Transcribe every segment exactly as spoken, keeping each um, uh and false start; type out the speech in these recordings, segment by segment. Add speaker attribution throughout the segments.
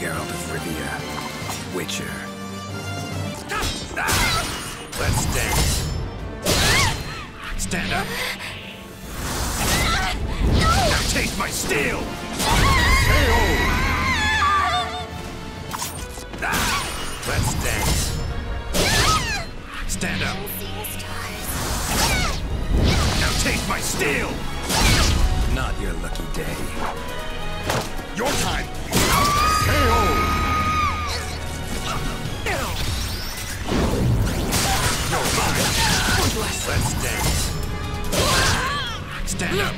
Speaker 1: Geralt of Rivia, Witcher. Let's dance. Stand up. Now taste my steel! K O! Let's dance. Stand up. Now taste my steel! Not your lucky day. Your time! K O! You're mine! Let's dance. Stand up.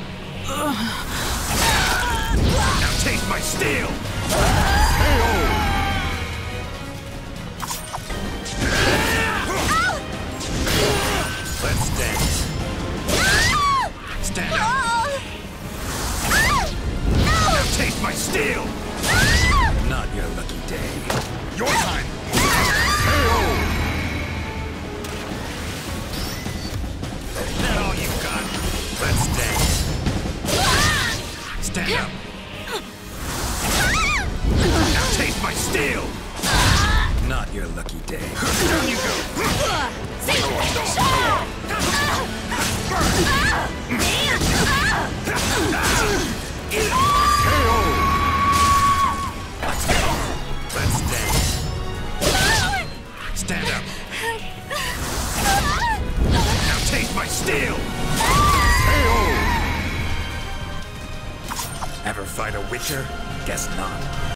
Speaker 1: Now taste my steel! K O! Let's dance. Stand up. Now taste my steel! Not your lucky day. Your time! K O! Is that all you've got? Let's dance. Stand up. Now taste my steel! Not your lucky day. Down you go! K O! Let's dance. Stand up. Now taste my steel! K O! Ever fight a Witcher? Guess not.